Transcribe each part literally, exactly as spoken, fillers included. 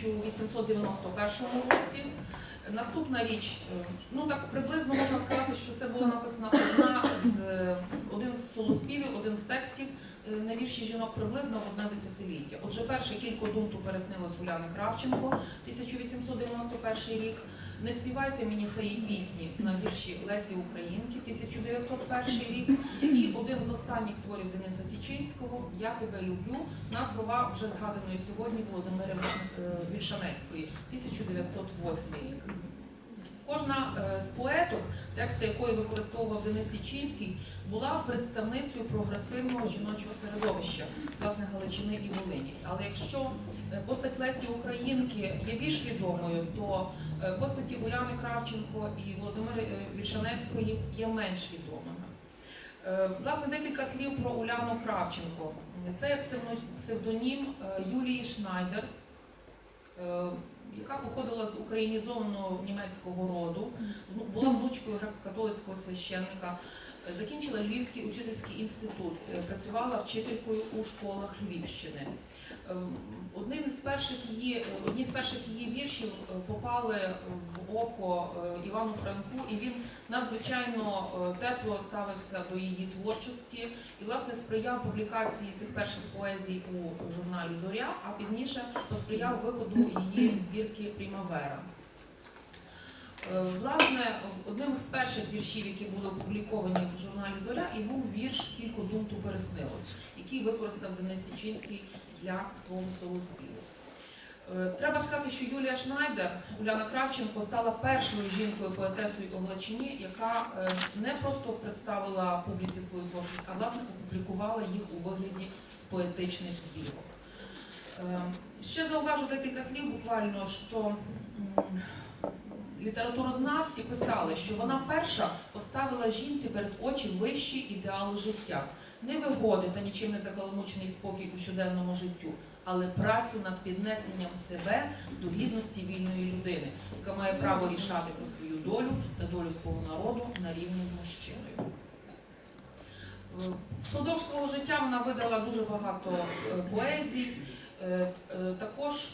тисяча вісімсот дев'яносто першому році. Наступна річ, ну так приблизно можна сказати, що це була написана одна з, один з солоспівів, один з текстів на вірші жінок приблизно в одне десятиліття. Отже, перше кілько думту переснилось Уляни Кравченко, тисяча вісімсот дев'яносто перший рік. Не співайте мені цієї пісні на вірші Лесі Українки, тисяча дев'ятсот перший рік. І один з останніх творів Дениса Січинського «Я тебе люблю» на слова вже згаданої сьогодні Володимири Вільшанецької, тисяча дев'ятсот восьмий рік. Кожна з поеток, тексти якої використовував Денис Січинський, була представницею прогресивного жіночого середовища, власне, Галичини і Волині. Але якщо постать Лесі Українки є більш відомою, то постаті Уляни Кравченко і Володимири Вільшанецької є менш відомими. Власне, декілька слів про Уляну Кравченко. Це псевдонім Юлії Шнайдер, яка походила з українізованого німецького роду, була внучкою греко-католицького священника, закінчила Львівський учительський інститут, працювала вчителькою у школах Львівщини. Одні з перших її, одні з перших її віршів попали в око Івану Франку, і він надзвичайно тепло ставився до її творчості і, власне, сприяв публікації цих перших поезій у журналі «Зоря», а пізніше посприяв виходу її збірки «Прімавера». Власне, одним з перших віршів, які були опубліковані в журналі «Зоря», і був вірш «Кілько думту переснилось», який використав Денис Січинський для свого солоспіву. Треба сказати, що Юлія Шнайдер, Уляна Кравченко, стала першою жінкою-поетесою у Галичині, яка не просто представила публіці свою творчість, а, власне, опублікувала їх у вигляді поетичних збірок. Ще зауважу декілька слів буквально, що літературознавці писали, що вона перша поставила жінці перед очі вищі ідеали життя. Не вигоди та нічим не закаламучений спокій у щоденному життю, але працю над піднесенням себе до гідності вільної людини, яка має право рішати про свою долю та долю свого народу на рівні з мужчиною. Впродовж свого життя вона видала дуже багато поезій, також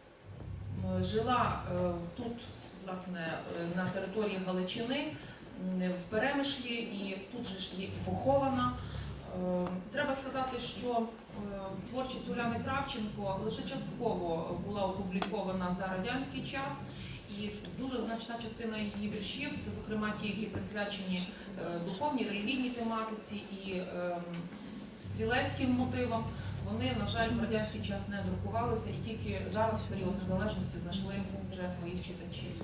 жила тут, власне, на території Галичини, в Перемишлі, і тут же ж є похована. Треба сказати, що творчість Уляни Кравченко лише частково була опублікована за радянський час, і дуже значна частина її віршів, це, зокрема, ті, які присвячені духовній, релігійній тематиці і стрілецьким мотивам, вони, на жаль, в радянський час не друкувалися, і тільки зараз, в період незалежності, знайшли вже своїх читачів.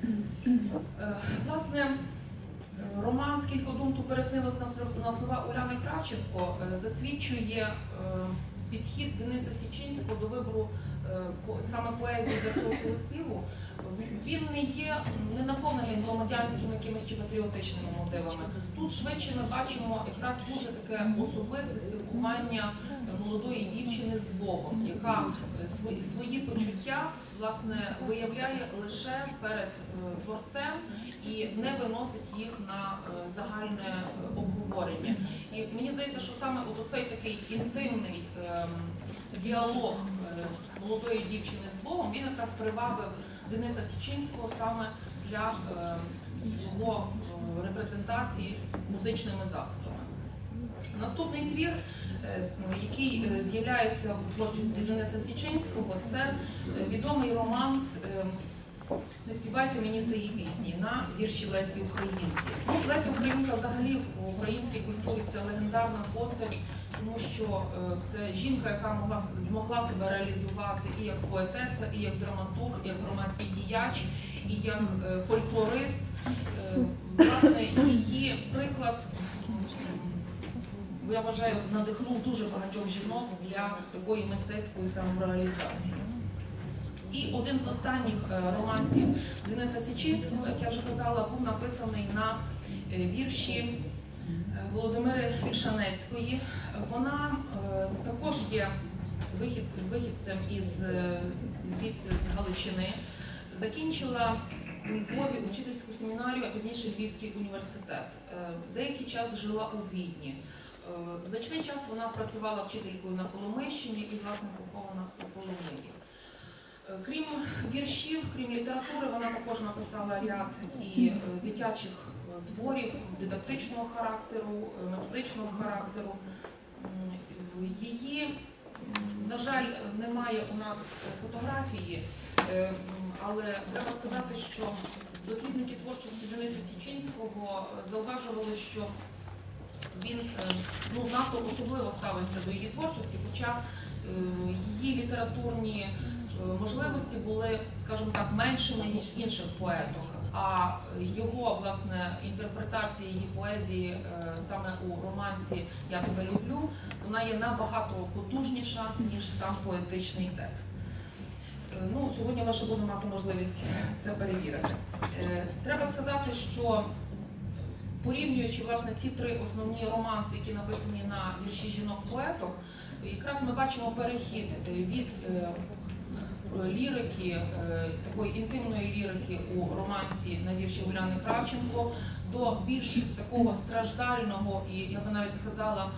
Власне, роман «Скілько думту переснилось» на слова Уляни Кравченко засвідчує підхід Дениса Січинського до вибору саме поезії для цього солоспіву. Він не є не наповнений громадянськими якимись чи патріотичними мотивами. Тут швидше ми бачимо якраз дуже таке особисте спілкування молодої дівчини з Богом, яка свої, свої почуття, власне, виявляє лише перед творцем і не виносить їх на загальне обговорення. І мені здається, що саме от оцей такий інтимний діалог молодої дівчини з Богом, він якраз привабив Дениса Січинського саме для його репрезентації музичними засобами. Наступний твір, який з'являється в творчості Дениса Січинського, це відомий романс «Не співайте мені цієї пісні» на вірші Лесі Українки. Ну, Леся Українка взагалі в українській культурі це легендарна постать, тому що це жінка, яка могла, змогла себе реалізувати і як поетеса, і як драматург, і як громадський діяч, і як фольклорист. Власне, її приклад, я вважаю, надихнув дуже багатьох жінок для такої мистецької самореалізації. І один з останніх романсів Дениса Січинського, як я вже казала, був написаний на вірші Володимири Вільшанецької. Вона також є вихід, вихідцем із звідси з Галичини. Закінчила у Львові учительську семінарію, а пізніше Львівський університет. Деякий час жила у Відні. Значний час вона працювала вчителькою на Коломийщині і, власне, похована у Коломиї. Крім віршів, крім літератури, вона також написала ряд і дитячих творів дидактичного характеру, методичного характеру. Її, на жаль, немає у нас фотографії, але треба сказати, що дослідники творчості Дениса Січинського зауважували, що він ну, надто особливо ставився до її творчості, хоча її літературні можливості були, скажімо так, меншими, ніж інших поеток, а його, власне, інтерпретація її поезії саме у романсі «Я тебе люблю», вона є набагато потужніша, ніж сам поетичний текст. Ну, сьогодні ми ще будемо мати можливість це перевірити. Треба сказати, що порівнюючи, власне, ці три основні романси, які написані на вірші жінок-поеток, якраз ми бачимо перехід від лірики, такої інтимної лірики у романсі на вірші Уляни Кравченко до більш такого страждального і, я би навіть сказала,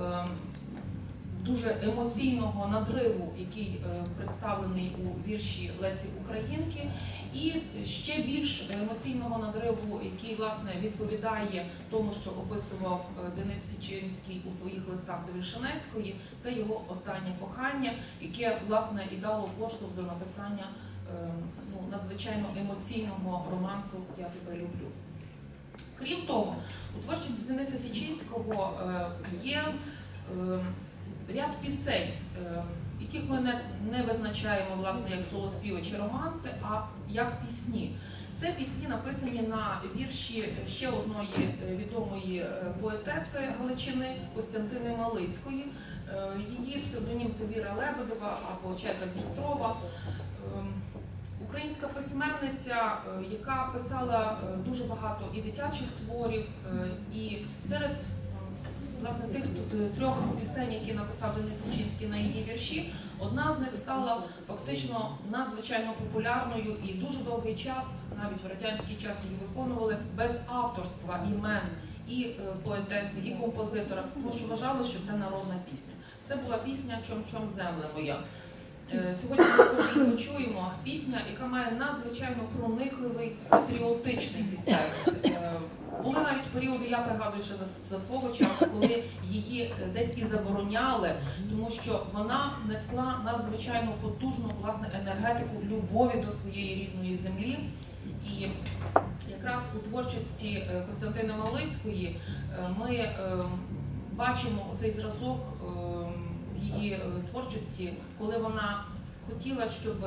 дуже емоційного надриву, який представлений у вірші Лесі Українки, і ще більш емоційного надриву, який, власне, відповідає тому, що описував Денис Січинський у своїх листах до Вільшанецької, це його останнє кохання, яке, власне, і дало поштовх до написання ну, надзвичайно емоційного романсу «Я тебе люблю». Крім того, у творчості Дениса Січинського є ряд пісень, яких ми не, не визначаємо, власне, як солоспіви чи романси, а як пісні. Це пісні, написані на вірші ще одної відомої поетеси Галичини Костянтини Малицької. Її псевдонім – це Віра Лебедева або Чайка Дністрова. Українська письменниця, яка писала дуже багато і дитячих творів, і серед власне, тих трьох пісень, які написав Денис Січинський на її вірші, одна з них стала фактично надзвичайно популярною і дуже довгий час, навіть в радянський час її виконували без авторства імен і поетеси, і композитора, тому що вважали, що це народна пісня. Це була пісня «Чом-чом земле моя». Сьогодні ми також її почуємо. Пісня, яка має надзвичайно проникливий патріотичний підтекст. Були навіть періоди, я пригадую ще за, за свого часу, коли її десь і забороняли, тому що вона несла надзвичайно потужну, власне, енергетику любові до своєї рідної землі. І якраз у творчості Костянтини Малицької ми бачимо цей зразок її творчості, коли вона хотіла, щоб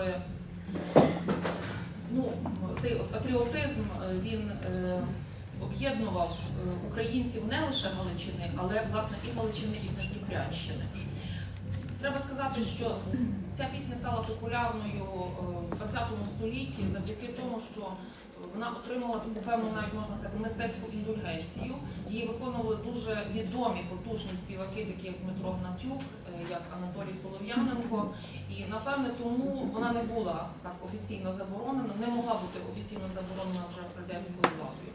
ну, цей патріотизм, він об'єднував українців не лише Галичини, але, власне, і Галичини, і Надніпрянщини. Треба сказати, що ця пісня стала популярною в двадцятому столітті завдяки тому, що вона отримала таку певну, навіть можна сказати, мистецьку індульгенцію. Її виконували дуже відомі, потужні співаки, такі як Дмитро Гнатюк, як Анатолій Солов'яненко. І, напевне, тому вона не була так офіційно заборонена, не могла бути офіційно заборонена вже радянською владою.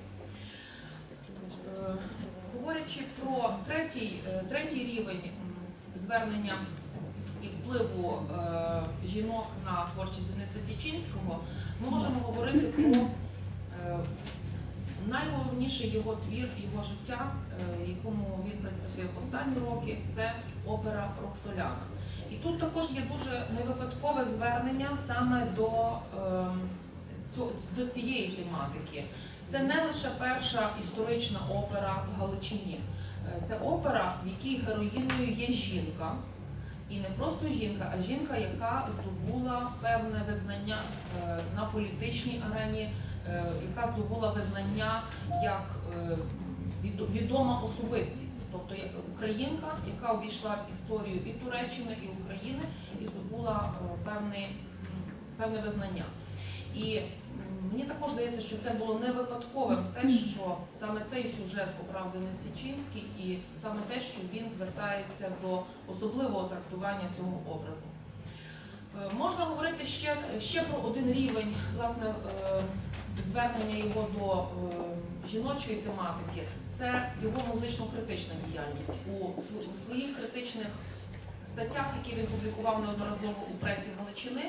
Говорячи про третій, третій рівень звернення і впливу е, жінок на творчість Дениса Січинського, ми можемо говорити про е, найголовніший його твір, його життя, е, якому він присвятив останні роки, це опера «Роксоляна». І тут також є дуже невипадкове звернення саме до, е, цю, до цієї тематики. Це не лише перша історична опера в Галичині. Це опера, в якій героїною є жінка. І не просто жінка, а жінка, яка здобула певне визнання на політичній арені, яка здобула визнання як відома особистість. Тобто українка, яка увійшла в історію і Туреччини, і України, і здобула певне, певне визнання. І мені також здається, що це було не випадковим те, що саме цей сюжет обрав Денис Січинський і саме те, що він звертається до особливого трактування цього образу. Можна говорити ще, ще про один рівень, власне, звернення його до жіночої тематики. Це його музично-критична діяльність. У своїх критичних статтях, які він публікував неодноразово у пресі Галичини,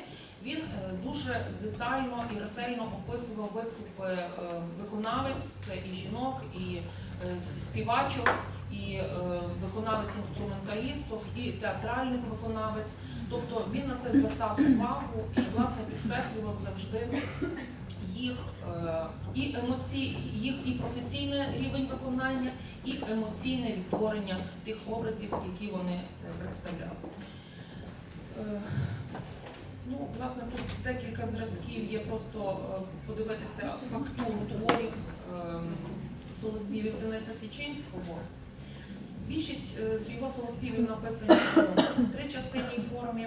Він е, дуже детально і ретельно описував виступи е, виконавець, це і жінок, і е, співачок, і е, виконавець-інструменталістів, і театральних виконавець. Тобто він на це звертав увагу і, власне, підкреслював завжди їх е, і емоцій, їх і професійний рівень виконання, і емоційне відтворення тих образів, які вони е, представляли. Е, ну, власне, тут декілька зразків є, просто е, подивитися фактуру творів е, солоспівів Дениса Січинського. Більшість е, з його солоспівів написані в тричастинній формі.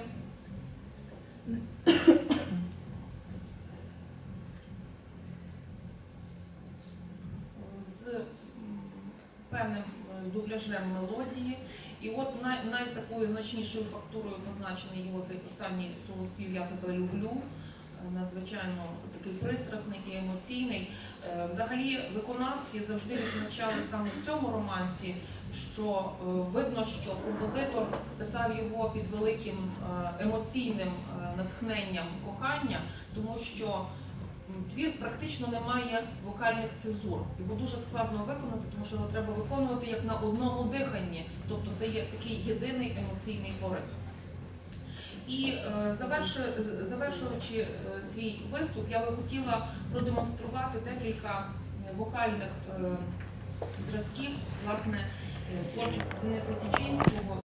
З певним дубляжем мелодії. І от най, найтакою значнішою фактурою позначений його цей останній солоспів «Я тебе люблю», надзвичайно такий пристрасний і емоційний. Взагалі виконавці завжди відзначали саме в цьому романсі, що видно, що композитор писав його під великим емоційним натхненням кохання, тому що твір практично не має вокальних цезур. Його дуже складно виконати, тому що його треба виконувати як на одному диханні. Тобто це є такий єдиний емоційний порив. І е, завершуючи е, свій виступ, я би хотіла продемонструвати декілька вокальних е, зразків, власне, творчості Дениса Січинського.